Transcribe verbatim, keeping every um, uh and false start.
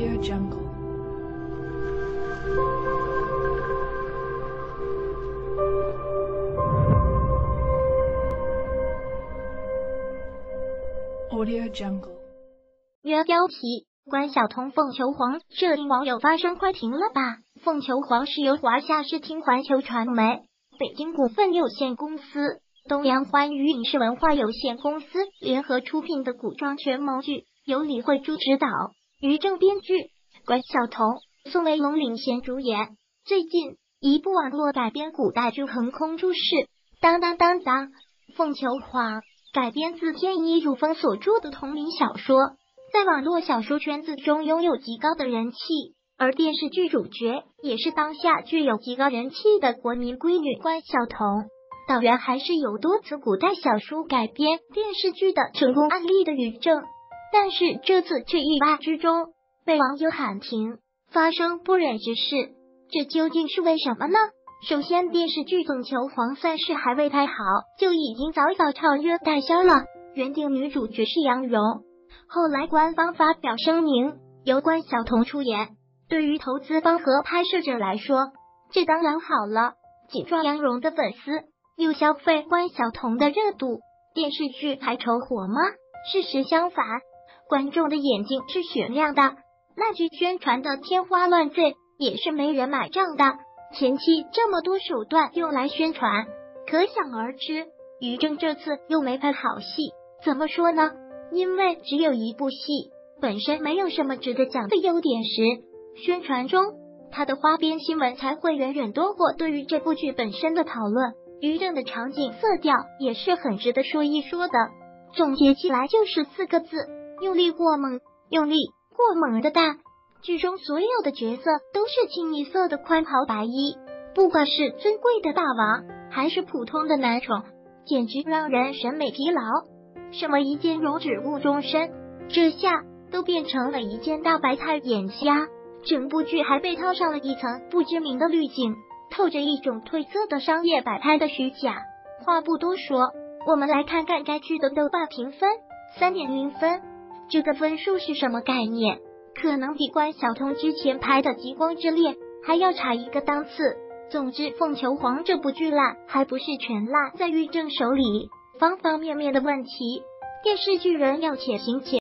Audio Jungle. Audio Jungle. 原标题：关晓彤凤求凰，这令网友发声快停了吧！凤求凰是由华夏视听环球传媒、北京股份有限公司、东阳欢娱影视文化有限公司联合出品的古装权谋剧，由李慧珠执导，于正编剧，关晓彤、宋威龙领衔主演。最近，一部网络改编古代剧横空出世，当当当当，凤求凰改编自天一如风所著的同名小说，在网络小说圈子中拥有极高的人气，而电视剧主角也是当下具有极高人气的国民闺女关晓彤。导演还是有多次古代小说改编电视剧的成功案例的于正，但是这次却意外之中被网友喊停，发生不忍直视，这究竟是为什么呢？首先，电视剧《凤求凰》算是还未拍好，就已经早早超越代销了。原定女主角是杨蓉，后来官方发表声明，由关晓彤出演。对于投资方和拍摄者来说，这当然好了，紧抓杨蓉的粉丝，又消费关晓彤的热度，电视剧还愁火吗？事实相反，观众的眼睛是雪亮的，烂剧宣传的天花乱坠，也是没人买账的。前期这么多手段用来宣传，可想而知，于正这次又没拍好戏。怎么说呢？因为只有一部戏，本身没有什么值得讲的优点时，宣传中他的花边新闻才会远远多过对于这部剧本身的讨论。于正的场景色调也是很值得说一说的，总结起来就是四个字：用力过猛。用力过猛的大，剧中所有的角色都是清一色的宽袍白衣，不管是尊贵的大王还是普通的男宠，简直让人审美疲劳。什么一见容止误终身，这下都变成了一件大白菜眼瞎。整部剧还被套上了一层不知名的滤镜，透着一种褪色的商业摆拍的虚假。话不多说，我们来看看该剧的豆瓣评分 三点零 分。这个分数是什么概念？可能比关晓彤之前拍的《极光之恋》还要差一个档次。总之，《凤求凰》这部剧烂还不是全烂在于正手里，方方面面的问题，电视剧人要且行且